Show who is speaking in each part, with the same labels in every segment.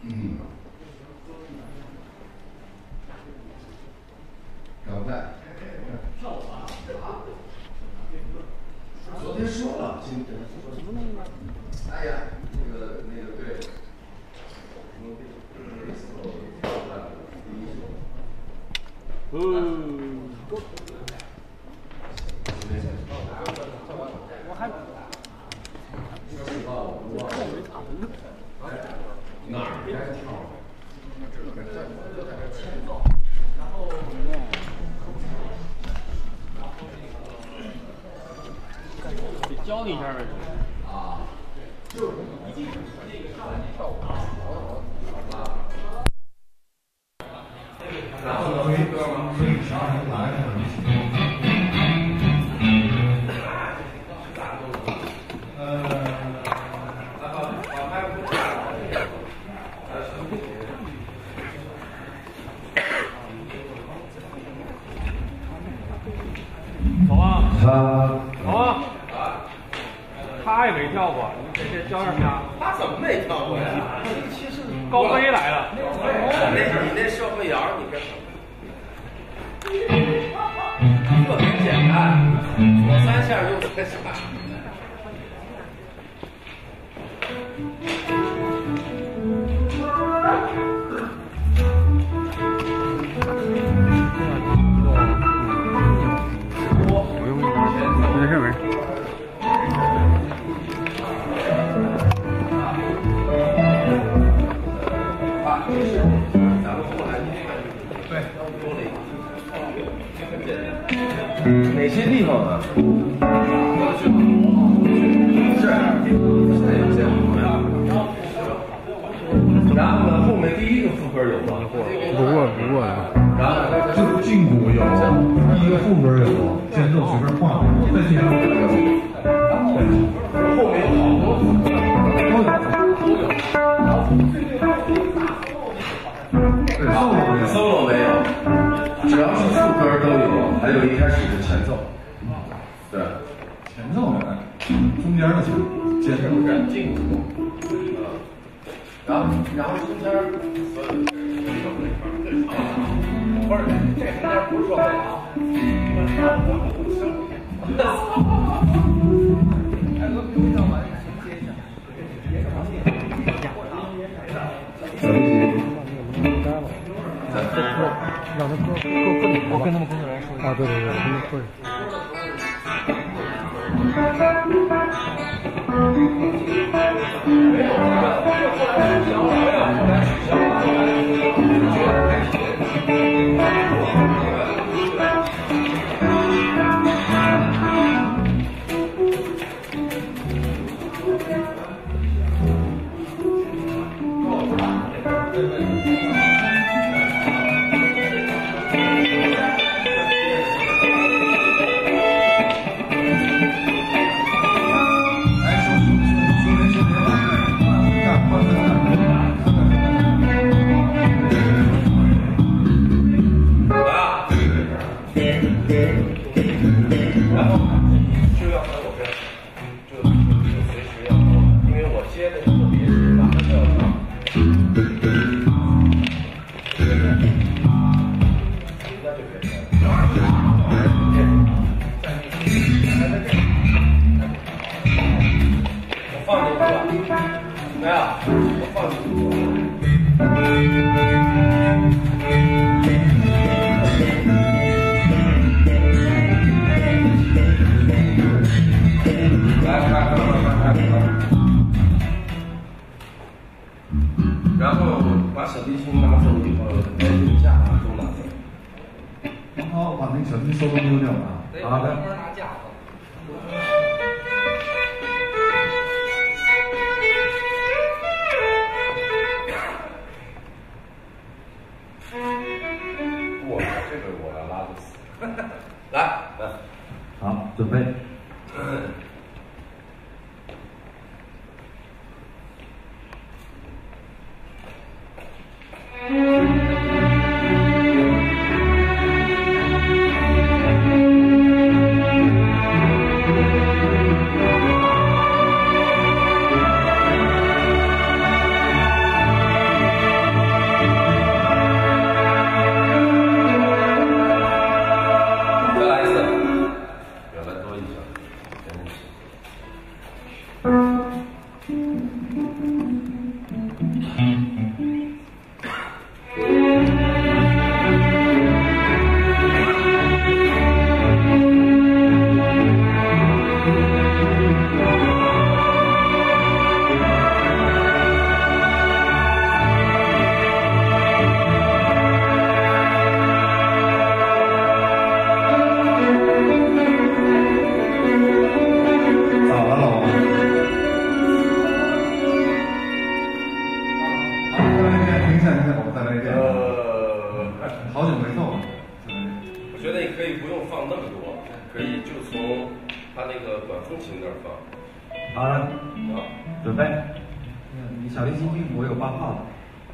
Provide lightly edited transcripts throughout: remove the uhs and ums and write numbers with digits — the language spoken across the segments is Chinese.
Speaker 1: 嗯。赶快。昨天说了，今天说什么呢？哎呀，那个对。
Speaker 2: 我还
Speaker 1: 哪儿？
Speaker 2: 得教你一下呗。
Speaker 1: 啊，就是一进那个上来跳舞。然后呢，所以啥人来了很喜欢。
Speaker 2: 走啊！走啊！他也没跳过，你先教一下他。
Speaker 3: 他怎么没跳过呀？其实
Speaker 2: 高飞来了。
Speaker 3: 你那社会摇，你这特别简单，左3下右3下。
Speaker 2: 没事没事。
Speaker 3: 哪些地方啊？是，然后呢，后面第一个副歌有吗？
Speaker 2: 不过了。
Speaker 3: 然后
Speaker 1: 就胫骨有，第一个副歌有，间奏随便换，再进上副歌。
Speaker 3: 后面有好多副歌
Speaker 1: 都有。对，solo 没有，只要是副歌都有，还有一开始的前奏。对，前奏没来，中间的接着
Speaker 3: 胫骨，然后中间不是这中间不是说会啊，
Speaker 2: 让他我跟他们工作人员说一下。啊，对，我跟他们说一下。
Speaker 3: 然后把小提琴拿走以后，连架都拿走。
Speaker 1: 好，把那个小提琴收东丢掉啊。好的。
Speaker 3: 拿架子。我这个我要拉的死。来，
Speaker 1: 好，准备。 我再来一遍。好久没奏了。
Speaker 3: 我觉得你可以不用放那么多，可以就从他那个管风琴那儿放。
Speaker 1: 好了，
Speaker 3: 好，
Speaker 1: 准备。你小提琴听，我有8号的。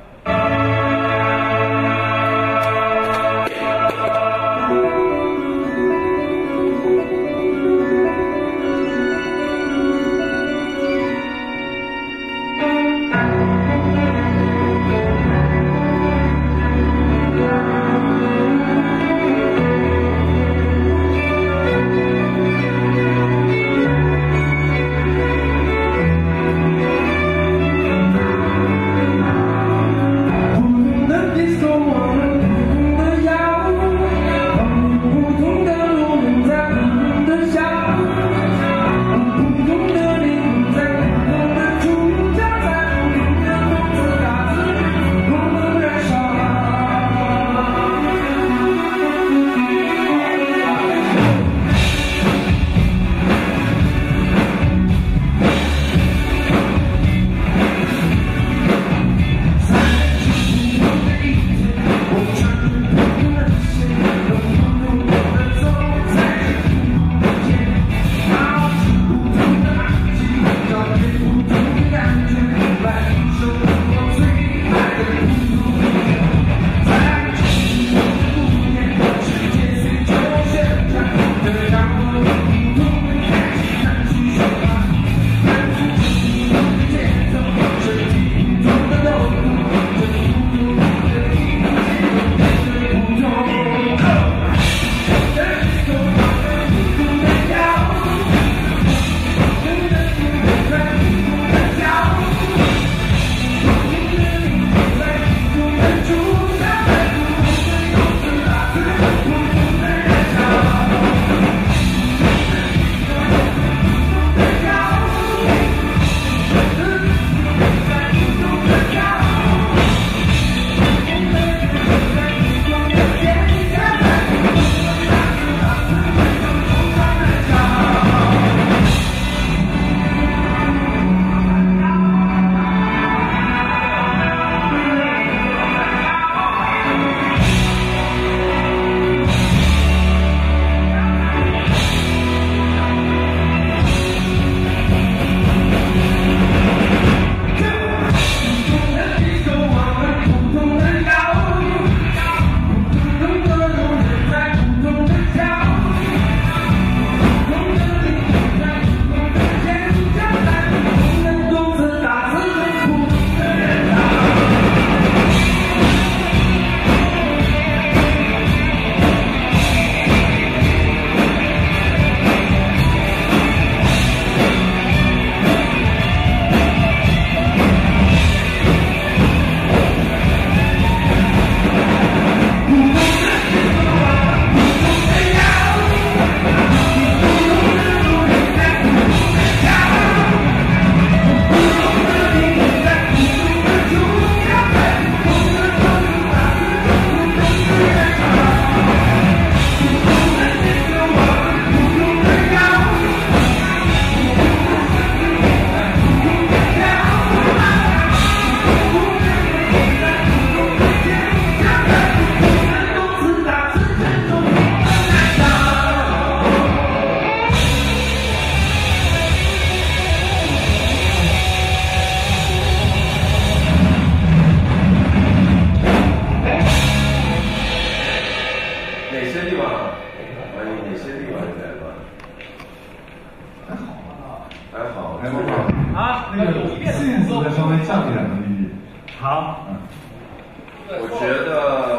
Speaker 2: 好，
Speaker 3: 我觉得，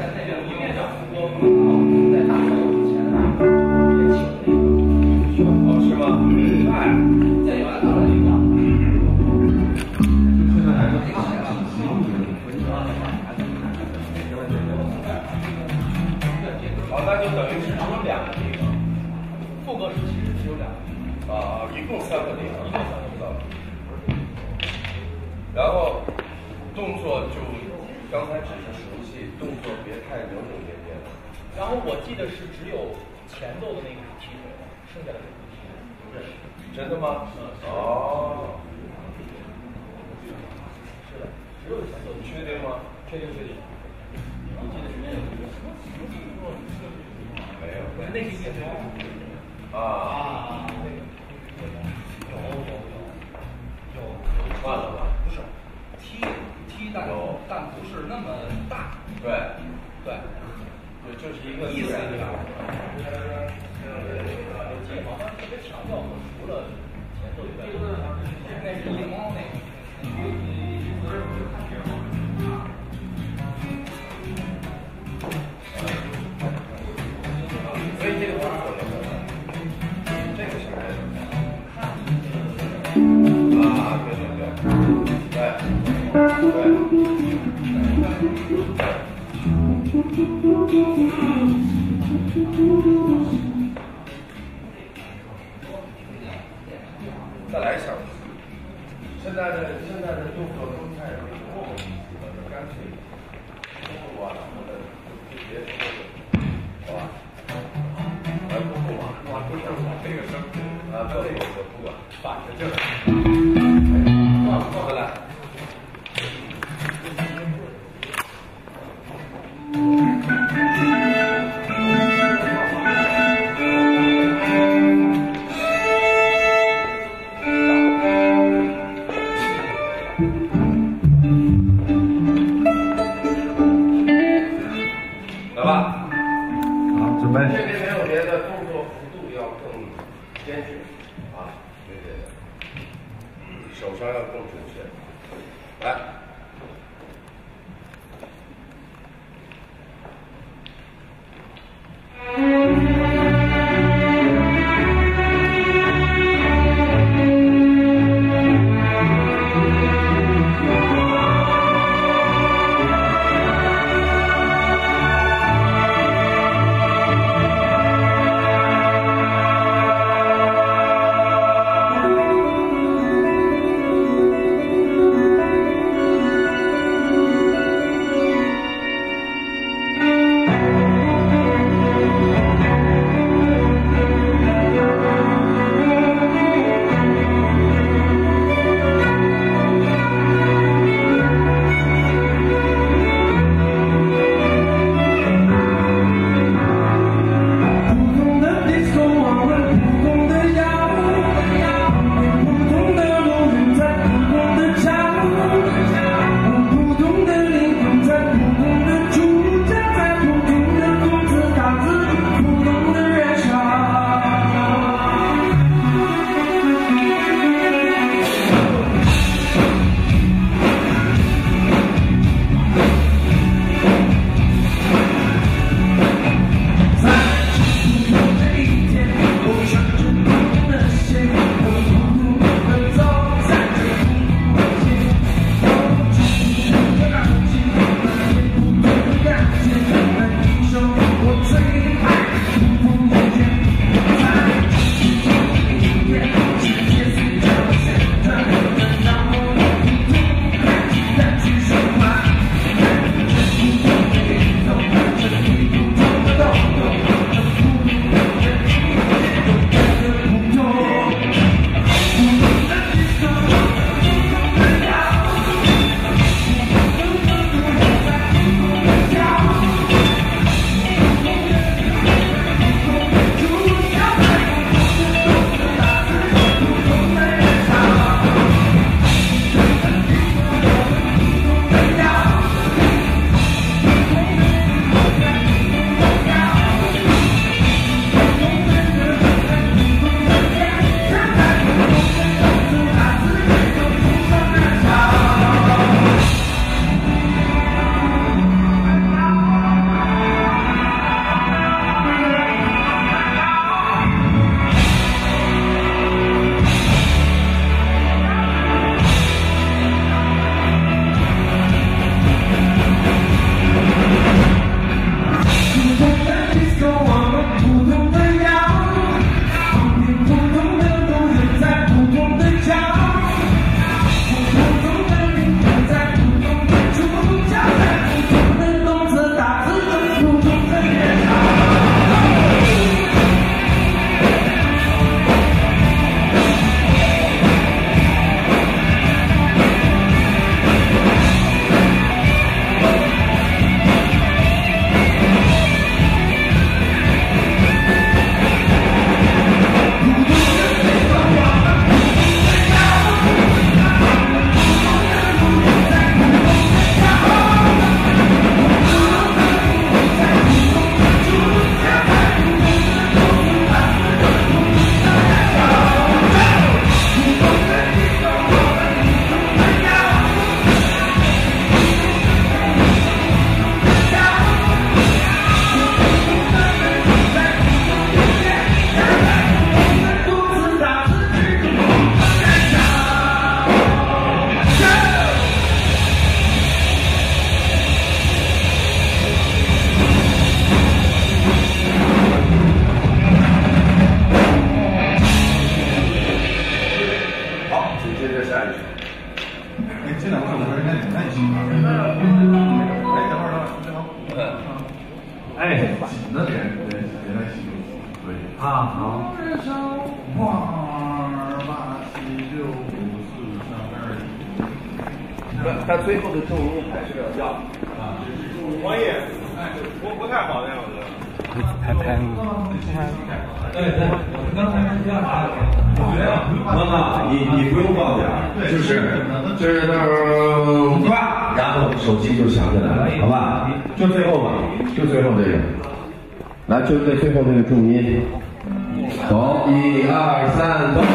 Speaker 3: 哦，是吗？哎，好，那就等于是只有2个地方，
Speaker 2: 副歌是其实只有2个，
Speaker 3: 啊，一共3个地方，
Speaker 2: 一共3个地方。
Speaker 3: 然后动作就刚才只是熟悉，动作别太扭扭捏捏的。
Speaker 2: 然后我记得是只有前奏的那个是踢腿的，剩下的是不踢的。对，
Speaker 3: 真的吗？哦。
Speaker 2: 是的。
Speaker 3: 你确定吗？
Speaker 4: 确定。你记得时间有
Speaker 3: 没有。
Speaker 4: 那期节目。
Speaker 3: 啊。
Speaker 4: 有。
Speaker 3: 换了吧？
Speaker 4: 不是，踢但不是那么大。
Speaker 3: 对。
Speaker 4: 对，
Speaker 3: 就是一个
Speaker 4: 意思
Speaker 3: 一点。
Speaker 4: 这好像特别强调除了前奏以外，那是夜猫那个。
Speaker 3: 所以这个不是说的，这个是啊，再来一下。现在的动作都太没有意思了，就干脆不管了，就别说了，好吧？不管，不是我这个声不管，反着劲儿，过来。来吧，
Speaker 1: 好，准备。
Speaker 3: 这边没有别的，动作幅度要更坚决啊，没别的。
Speaker 2: 好。
Speaker 3: 他最后的重音还是要要啊。
Speaker 2: 王爷，哎，不太好那样子。拍
Speaker 1: 对，刚才是这样拍的。妈妈，你不用抱点，就是那儿呱，然后手机就响起来了，好吧？就最后吧，就最后这个，来，就最后那个重音，走，1、2、3，走。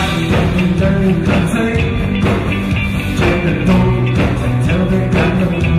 Speaker 5: 喝醉，觉得痛，才特别感动。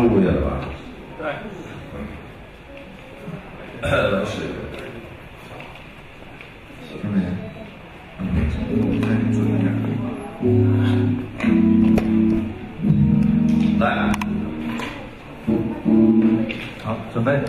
Speaker 3: 中午夜了吧？
Speaker 2: 对。
Speaker 3: 来试一个。
Speaker 1: 师妹，我看准一点。
Speaker 3: 来。
Speaker 1: 好，准备。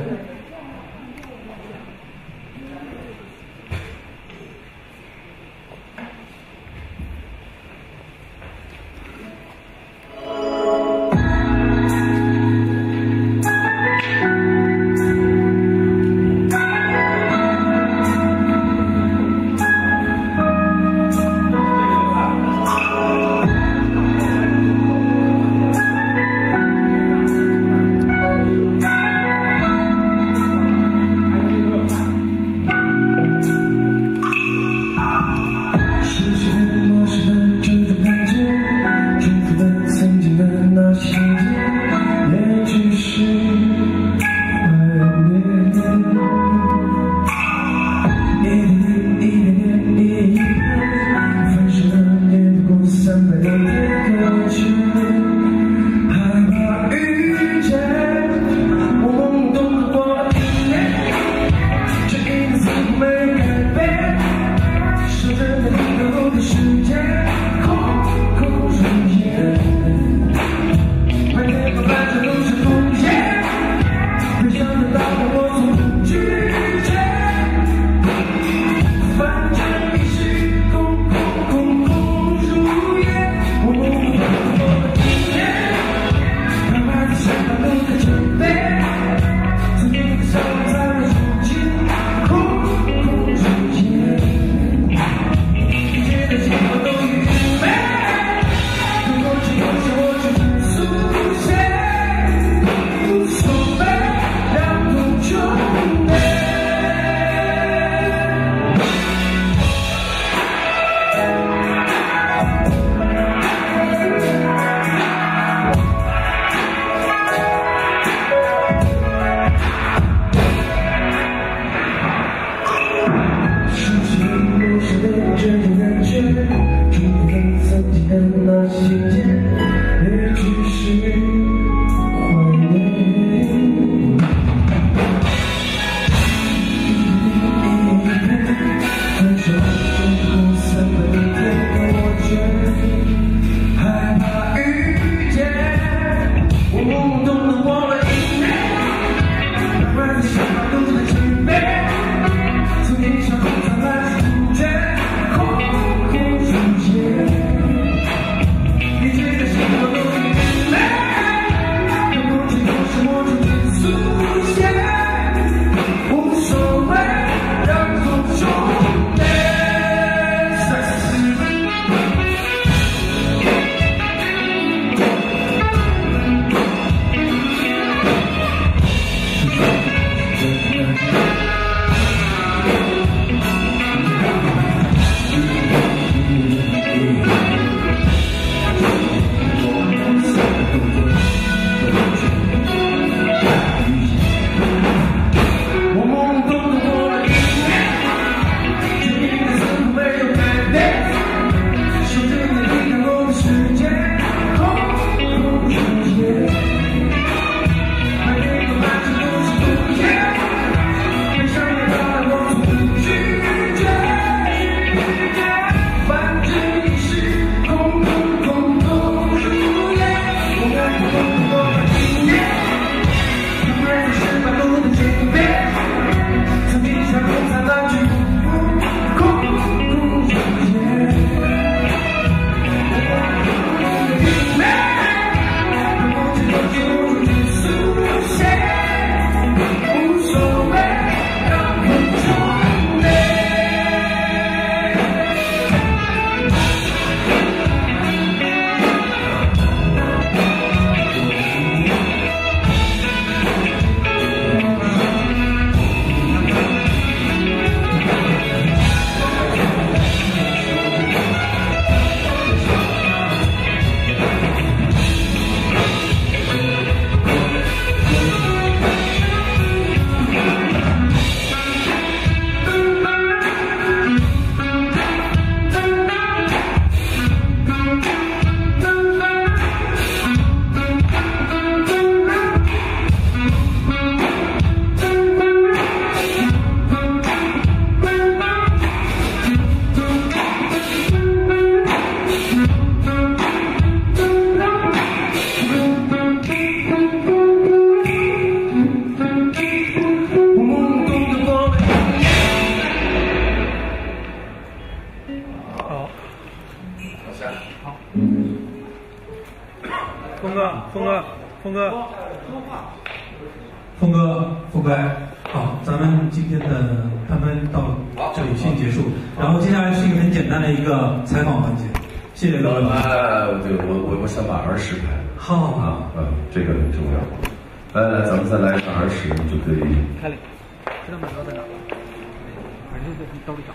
Speaker 5: 一切的结果都已
Speaker 2: 好。峰哥，
Speaker 5: 峰哥，好，咱们今天的谈判到这里先结束，然后接下来是一个很简单的一个采访环节，谢谢各位。
Speaker 3: 我想把儿时拍。
Speaker 5: 好
Speaker 3: 啊，这个很重要。来，咱们再来一个儿时就可以。
Speaker 2: 开了，知道马哥在哪？反正就从兜里找。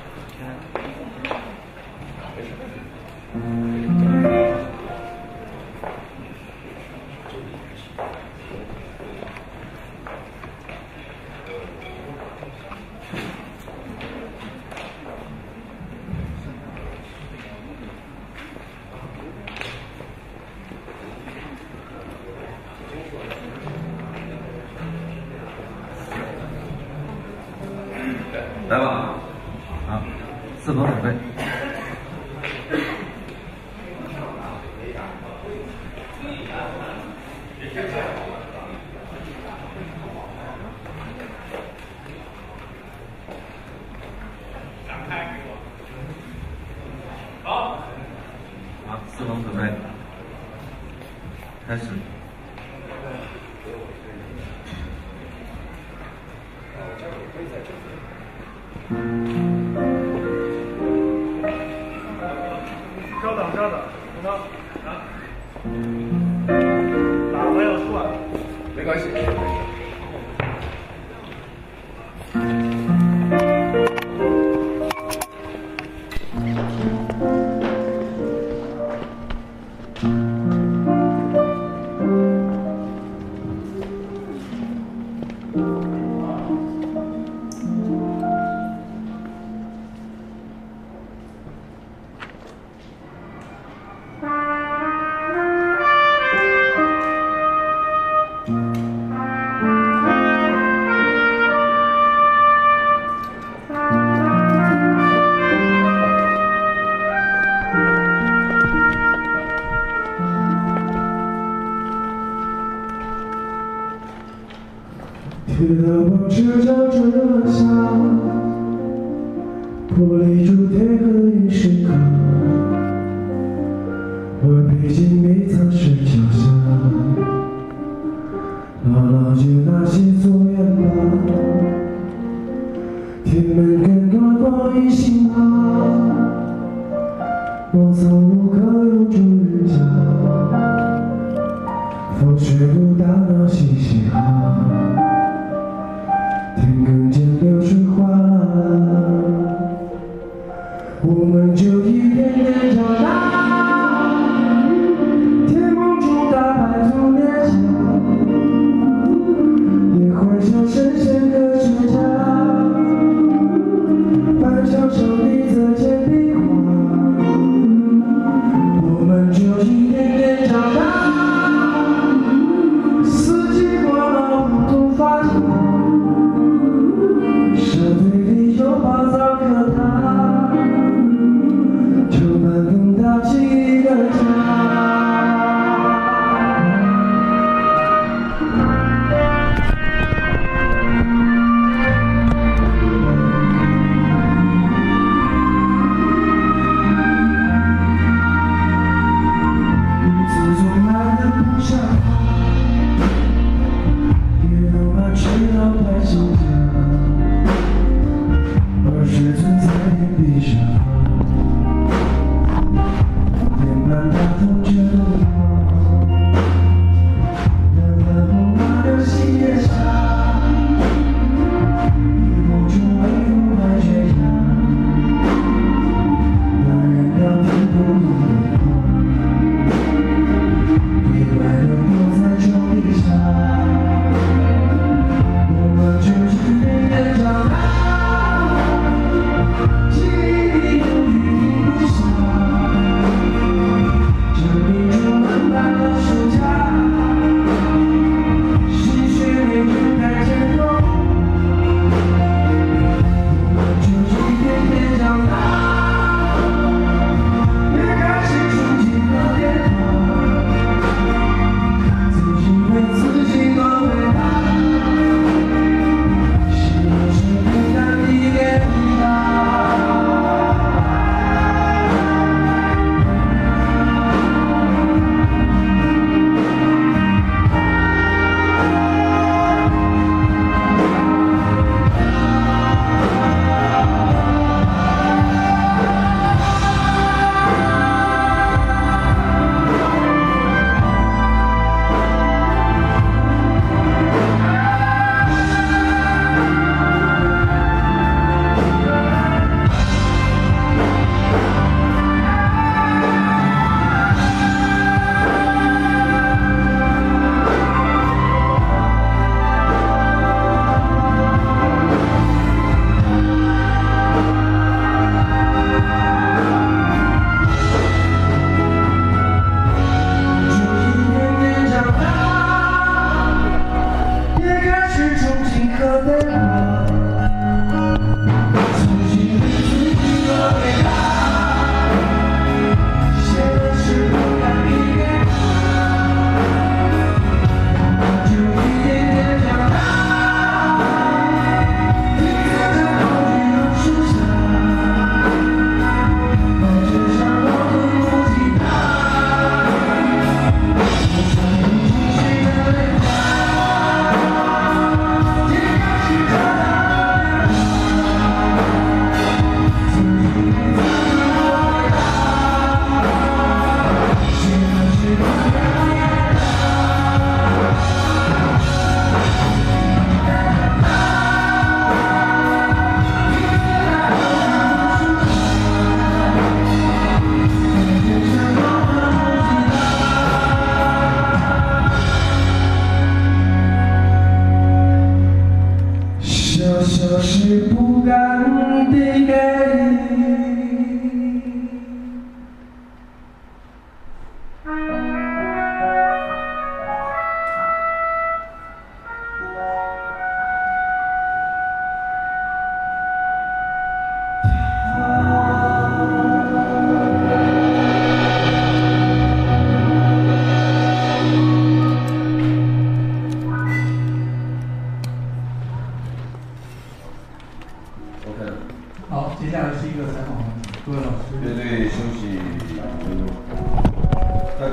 Speaker 3: 来吧，
Speaker 1: 好，4分准备。好，4分准备，开始。
Speaker 2: 稍等，喇叭要断，
Speaker 3: 没关系。
Speaker 6: 铁的网只叫着下，玻璃珠贴合一时刻，我背井离藏石桥下，姥姥就那些作业吧，天门跟光光一心好，茅草屋可有住人家，风水路大闹嘻嘻哈。天更见流水哗啦啦，我们就一点点长大，天梦中大白兔脸颊，也幻想神仙科学家，半墙上立着铅笔画，我们就一点点长大，四季过了不同发现。社队里有宝藏可踏，就能更大起一个家。自从买的不像话，也能把吃到快心家。20寸在天壁上，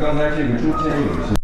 Speaker 1: 刚才这个中间有一些。